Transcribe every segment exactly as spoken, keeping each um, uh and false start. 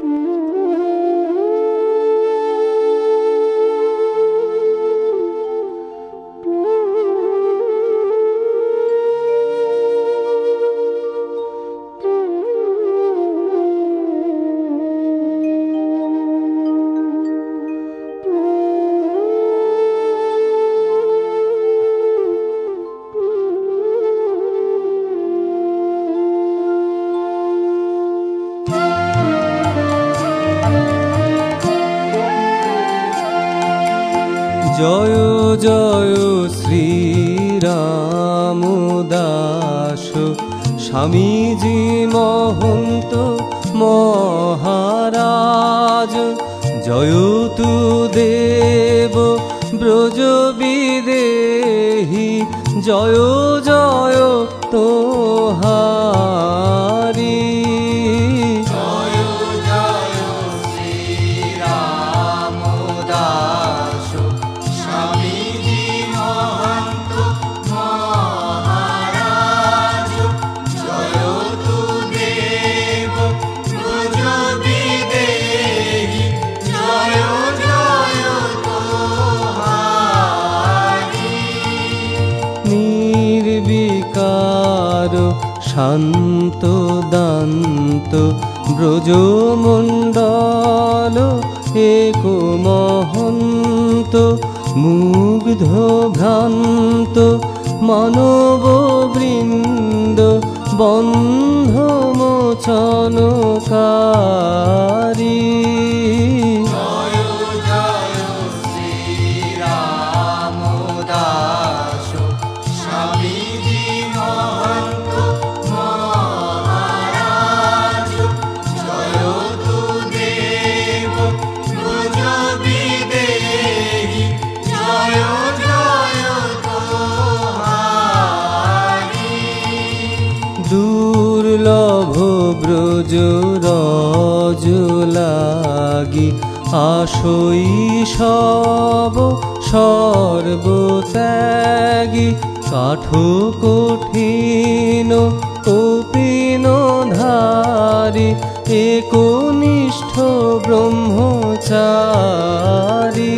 জয় জয় শ্রী রামদাস স্বামীজি মহন্ত মহারাজ। জয় তু দেব ব্রজ বিদেহি, জয় জয় তোহারি। শান্ত দান্ত ব্রজমণ্ডল এক মহন্ত, মুগ্ধ ভ্রান্ত মানব বৃন্দ বন্ধ মোচনকারী। দুর্লভ ব্রজ রজ লাগি আসই সব সর্বত্যাগী, কাঠ কঠিন কপিন ধারী একনিষ্ঠ ব্রহ্মচারী।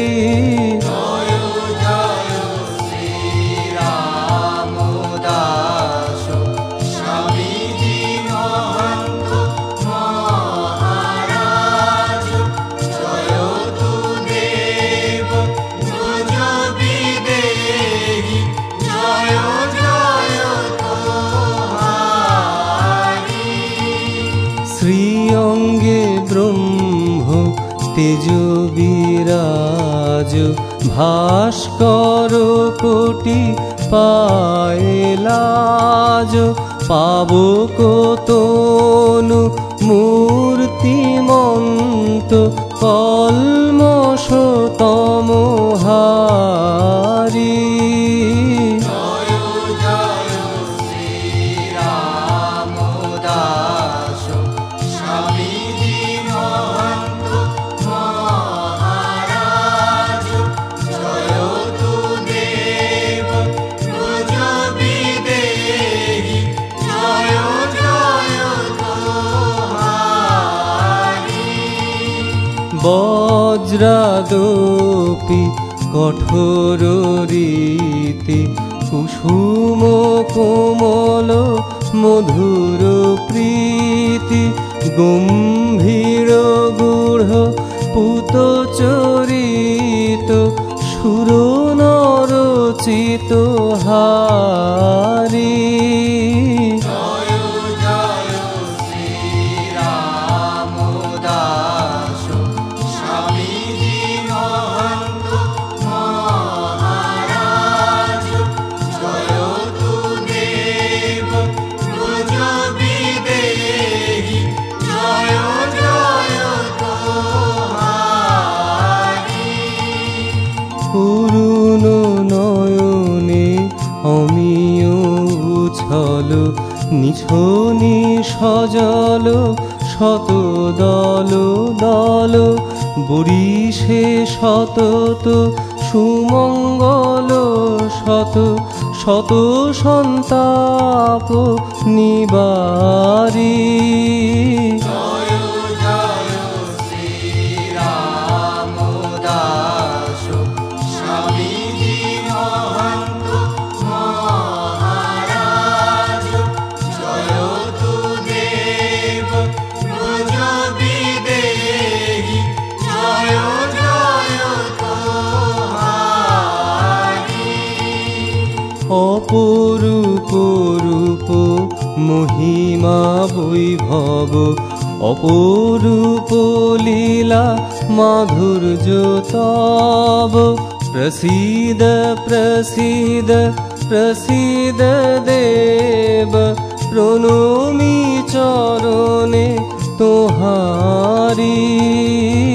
শ্রীঅঙ্গে ব্রহ্ম তেজ বিরাজ, ভাস্কর কোটি পায়লাজ। পাবক তনু মূর্তিমন্ত কল্মষ তমহারি। বজ্রাদপি কঠোর রীতি, কুসুম কোমল মধুর প্রীতি। গম্ভীর গূঢ় পুত চরিত, সুর নরচিত হারি। করুণ নয়নে অমিয় উছল, নিছনি সজল শত দল দল। বরিশে শতত সুমঙ্গল, শত শত সন্তাপ নিবারী। জয় জয় অপরূপ রূপ মহিমা বৈভব অপরূপ লীলা মাধুর্য তব প্রসিদ প্রসিদ প্রসিদ দেব প্রণমি চরণে তোহারি।